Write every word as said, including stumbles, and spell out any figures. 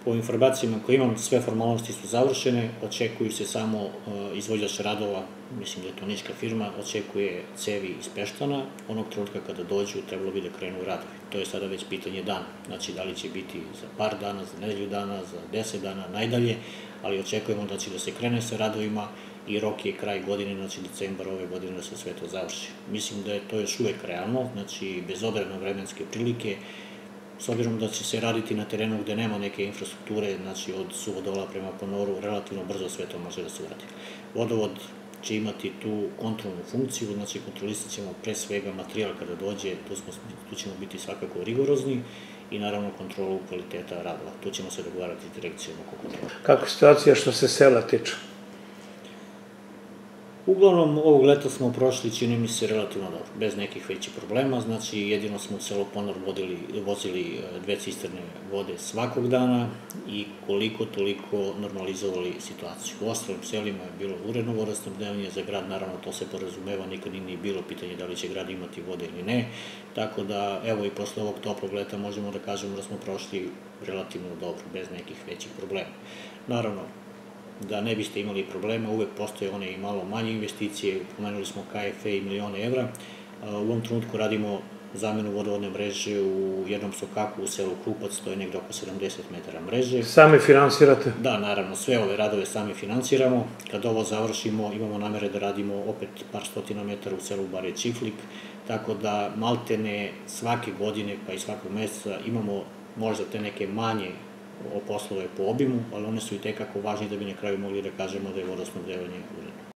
Po informacijama koje imam, sve formalnosti su završene, očekuju se samo izvođač radova, mislim da je to niška firma, očekuje cevi iz Peštana, onog trenutka kada dođu trebalo bi da krenu radovi. To je sada već pitanje dana, znači da li će biti za par dana, za nedelju dana, za deset dana, najdalje, ali očekujemo da će da se krene sa radovima i rok je kraj godine, znači decembar ove godine da se sve to završi. Mislim da je to još uvek realno, znači bez obzira na vremenske prilike, s obzirom da će se raditi na terenu gde nema neke infrastrukture, znači od Suvodola prema Panoru, relativno brzo sve to može da se uradi. Vodovod će imati tu kontrolnu funkciju, znači kontrolisat ćemo pre svega materijal kada dođe, tu ćemo biti svakako rigorozni i naravno kontrolu kvaliteta radova. Tu ćemo se dogovarati s direkcijom oko kontrola. Kako je situacija što se sela tiče? Uglavnom, ovog leta smo prošli, čini mi se, relativno dobro, bez nekih većih problema, znači jedino smo u selo Ponor vozili dve cisterne vode svakog dana i koliko toliko normalizovali situaciju. U ostalim selima je bilo uredno vodosnabdevanje, za grad naravno to se porazumeva, nikad nije bilo pitanje da li će grad imati vode ili ne, tako da evo i posle ovog toplog leta možemo da kažemo da smo prošli relativno dobro, bez nekih većih problema. Naravno, da ne biste imali problema, uvek postoje one i malo manje investicije, pomenuli smo K F E i milione evra. U ovom trenutku radimo zamenu vodovodne mreže u jednom sokaku u selu Krupac, to je negde oko sedamdeset metara mreže. Sami finansirate? Da, naravno, sve ove radove sami finansiramo. Kad ovo završimo, imamo namere da radimo opet par stotina metara u selu Bare Čiflik, tako da maltene svake godine pa i svakog meseca imamo možda te neke manje poslove po obimu, ali one su i tekako važni da bi na kraju mogli da kažemo da je vodosnabdevanje uredno.